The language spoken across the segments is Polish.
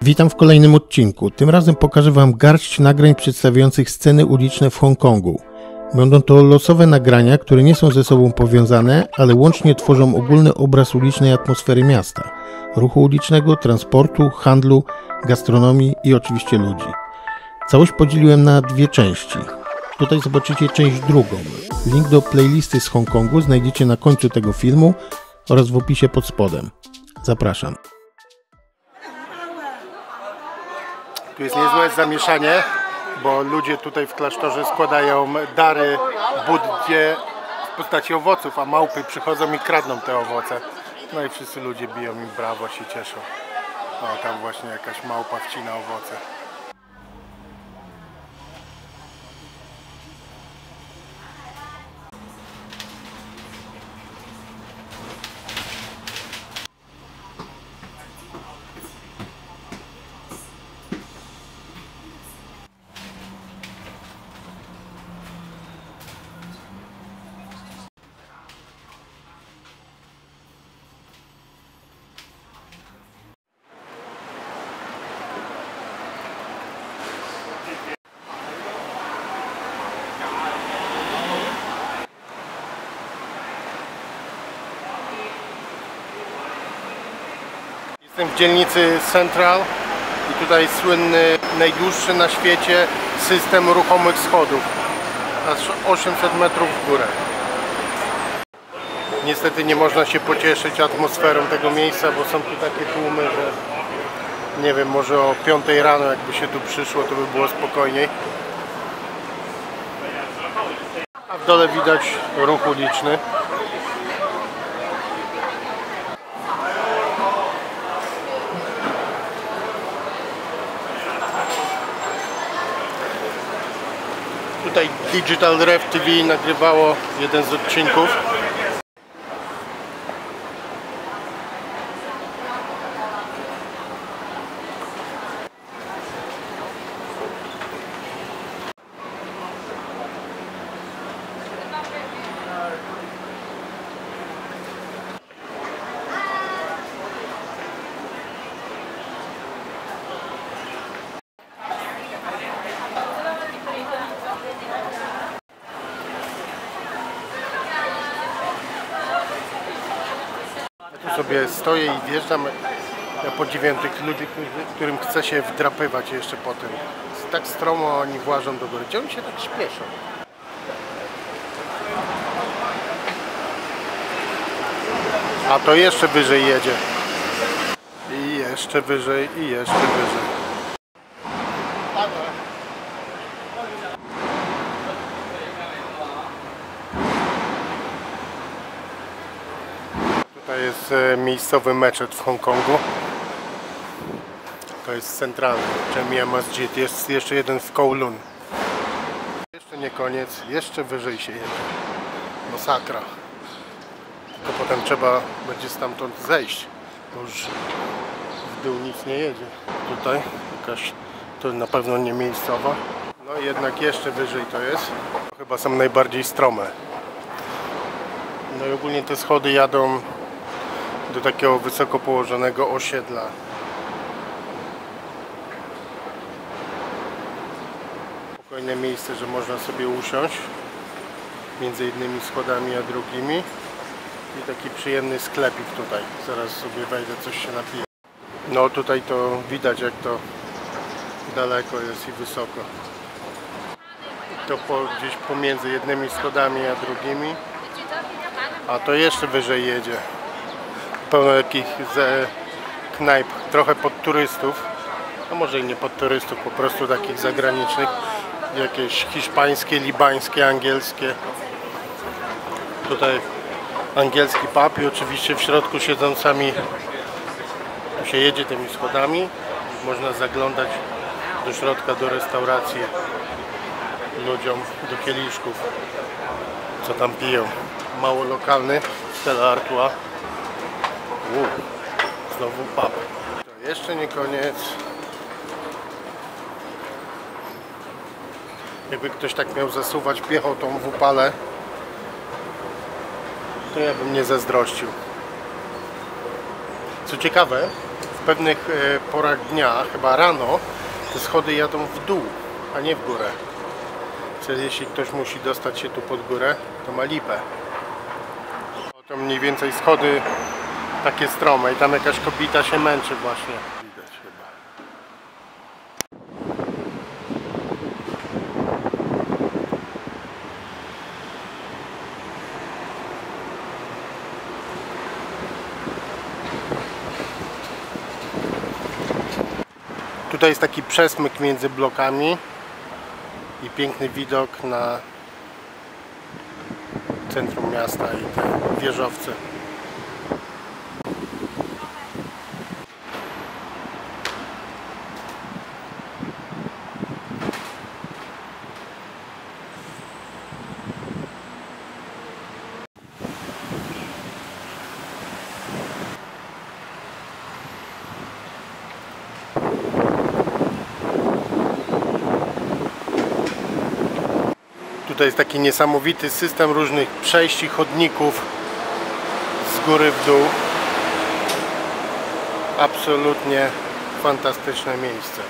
Witam w kolejnym odcinku. Tym razem pokażę Wam garść nagrań przedstawiających sceny uliczne w Hongkongu. Będą to losowe nagrania, które nie są ze sobą powiązane, ale łącznie tworzą ogólny obraz ulicznej atmosfery miasta, ruchu ulicznego, transportu, handlu, gastronomii i oczywiście ludzi. Całość podzieliłem na dwie części. Tutaj zobaczycie część drugą. Link do playlisty z Hongkongu znajdziecie na końcu tego filmu oraz w opisie pod spodem. Zapraszam. Tu jest niezłe zamieszanie, bo ludzie tutaj w klasztorze składają dary Buddzie w postaci owoców, a małpy przychodzą i kradną te owoce. No i wszyscy ludzie biją im brawo, się cieszą. O, tam właśnie jakaś małpa wcina owoce. Jestem w dzielnicy Central i tutaj słynny, najdłuższy na świecie system ruchomych schodów. Aż 800 metrów w górę. Niestety nie można się pocieszyć atmosferą tego miejsca, bo są tu takie tłumy, że nie wiem, może o 5 rano jakby się tu przyszło, to by było spokojniej. A w dole widać ruch uliczny. Tutaj Digital Rev TV nagrywało jeden z odcinków. Sobie stoję i wjeżdżam. Ja podziwiam tych ludzi, którym chce się wdrapywać jeszcze po tym. Jest tak stromo, oni włażą do góry. Gdzie oni się tak śpieszą? A to jeszcze wyżej jedzie. I jeszcze wyżej, i jeszcze wyżej. To jest miejscowy meczet w Hongkongu. To jest centralny, Jamia Masjid. Jest jeszcze jeden w Kowloon. Jeszcze nie koniec, jeszcze wyżej się jedzie. Masakra. Tylko potem trzeba będzie stamtąd zejść, bo już w dół nic nie jedzie. Tutaj jakaś, to na pewno nie miejscowa. No jednak jeszcze wyżej to jest. Chyba są najbardziej strome. No i ogólnie te schody jadą do takiego wysoko położonego osiedla. Spokojne miejsce, że można sobie usiąść między jednymi schodami a drugimi. I taki przyjemny sklepik tutaj. Zaraz sobie wejdę, coś się napiję. No tutaj to widać, jak to daleko jest i wysoko. To gdzieś pomiędzy jednymi schodami a drugimi. A to jeszcze wyżej jedzie. Pełno takich knajp, trochę pod turystów, no może i nie pod turystów, po prostu takich zagranicznych, jakieś hiszpańskie, libańskie, angielskie. Tutaj angielski pub i oczywiście w środku siedzą sami, tu się jedzie tymi schodami, można zaglądać do środka, do restauracji ludziom, do kieliszków, co tam piją. Mało lokalny, Stella Artois. Znowu pub. To jeszcze nie koniec. Jakby ktoś tak miał zasuwać piechotą w upale, to ja bym nie zazdrościł. Co ciekawe, w pewnych porach dnia, chyba rano, te schody jadą w dół, a nie w górę. Czyli jeśli ktoś musi dostać się tu pod górę, to ma lipę. To mniej więcej schody takie strome i tam jakaś kobieta się męczy właśnie. Widać chyba. Tutaj jest taki przesmyk między blokami i piękny widok na centrum miasta i te wieżowce. Tutaj jest taki niesamowity system różnych przejść i chodników z góry w dół. Absolutnie fantastyczne miejsce.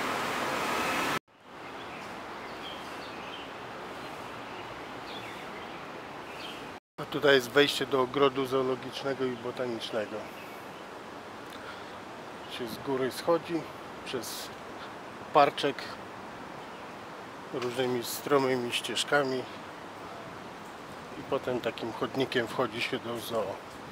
A tutaj jest wejście do ogrodu zoologicznego i botanicznego. Się z góry schodzi przez parczek różnymi stromymi ścieżkami i potem takim chodnikiem wchodzi się do zoo.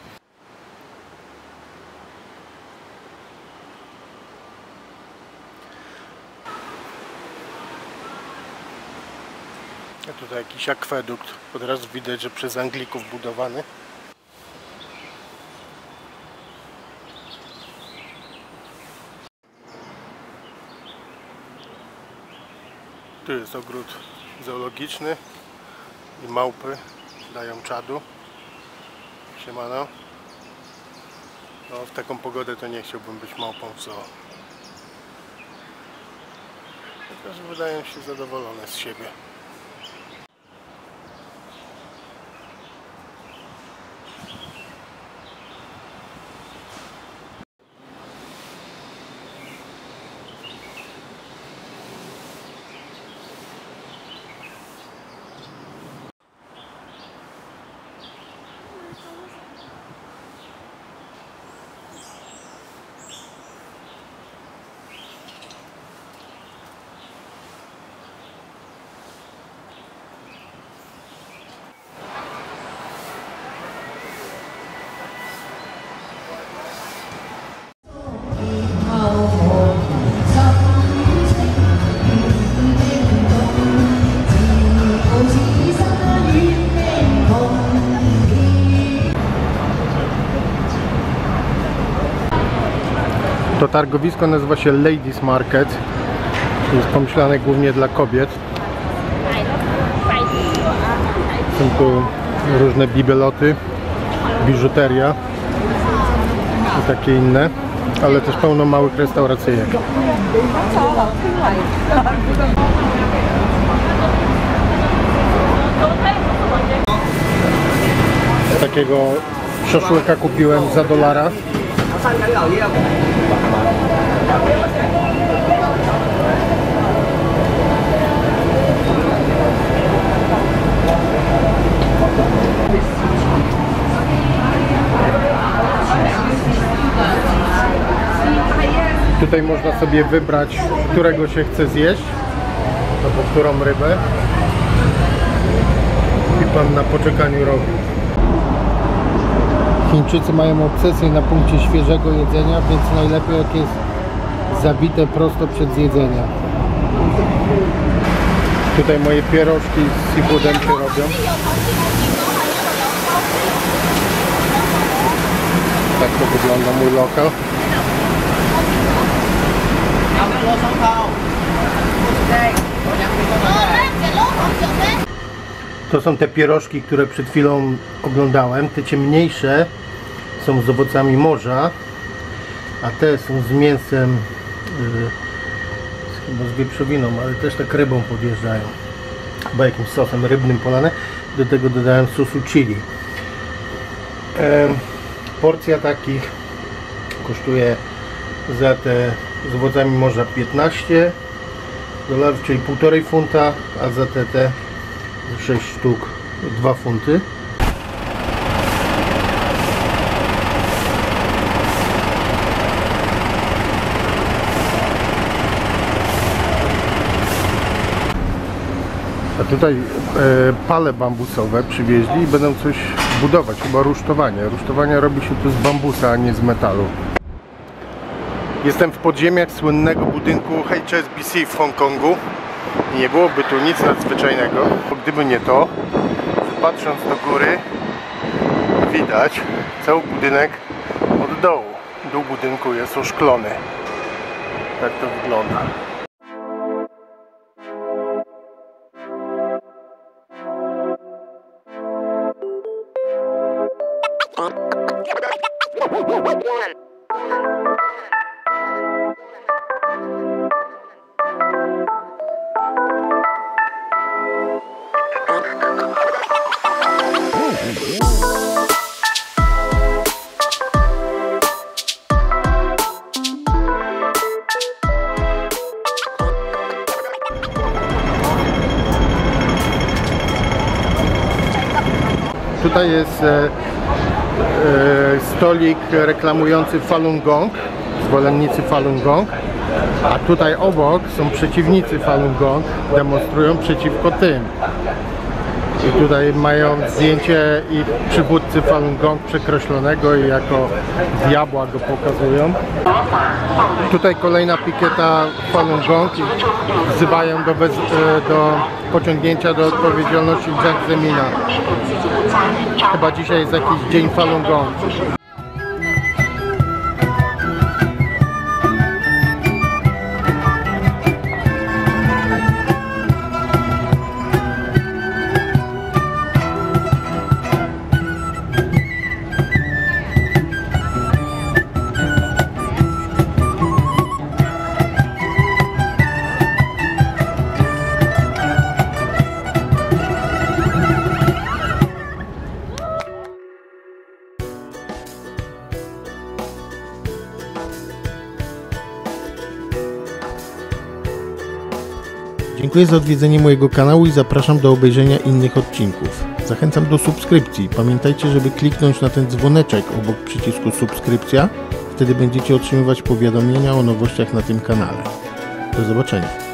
A tutaj jakiś akwedukt, od razu widać, że przez Anglików budowany. Tu jest ogród zoologiczny i małpy dają czadu. Siemano. No, w taką pogodę to nie chciałbym być małpą w zoo. Tylko że wydają się zadowolone z siebie. To targowisko nazywa się Ladies Market. Jest pomyślane głównie dla kobiet. Są tu różne bibeloty, biżuteria i takie inne, ale też pełno małych restauracyjek. Takiego szaszłyka kupiłem za $1. Tutaj można sobie wybrać, którego się chce zjeść, albo którą rybę, i pan na poczekaniu robi. Chińczycy mają obsesję na punkcie świeżego jedzenia, więc najlepiej jak jest zabite prosto przed zjedzeniem. Tutaj moje pierożki z seafoodem się robią. Tak to wygląda mój lokal. To są te pierożki, które przed chwilą oglądałem. Te ciemniejsze są z owocami morza, a te są z mięsem, chyba z wieprzowiną, ale też tak rybą podjeżdżają. Chyba jakimś sosem rybnym polane. Do tego dodałem sosu chili. Porcja takich kosztuje za te z owocami morza $15, czyli 1,5 funta, a za te 6 sztuk 2 funty. A tutaj pale bambusowe przywieźli i będą coś budować, chyba rusztowanie. Rusztowanie robi się tu z bambusa, a nie z metalu. Jestem w podziemiach słynnego budynku HSBC w Hongkongu. Nie byłoby tu nic nadzwyczajnego, bo gdyby nie to, patrząc do góry, widać cały budynek od dołu. Dół budynku jest oszklony. Tak to wygląda. Tutaj jest stolik reklamujący Falun Gong, zwolennicy Falun Gong, a tutaj obok są przeciwnicy Falun Gong, demonstrują przeciwko tym. I tutaj mają zdjęcie i przywódcy Falun Gong przekreślonego i jako diabła go pokazują. Tutaj kolejna pikieta Falun Gong i wzywają do pociągnięcia do odpowiedzialności Jiang Zemina. Chyba dzisiaj jest jakiś dzień Falun Gong. Dziękuję za odwiedzenie mojego kanału i zapraszam do obejrzenia innych odcinków. Zachęcam do subskrypcji. Pamiętajcie, żeby kliknąć na ten dzwoneczek obok przycisku subskrypcja. Wtedy będziecie otrzymywać powiadomienia o nowościach na tym kanale. Do zobaczenia.